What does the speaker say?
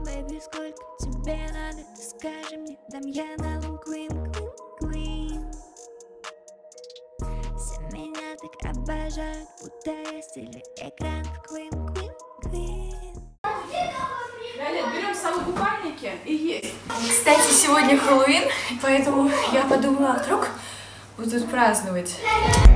Baby, сколько тебе надо, ты скажи мне, дам я на лун queen, queen, queen. Все меня так обожают, будто я стиле экран в queen, queen, queen. Виолет, берем самые купальники и есть. Кстати, сегодня Хэллоуин, поэтому я подумала, вдруг будут праздновать.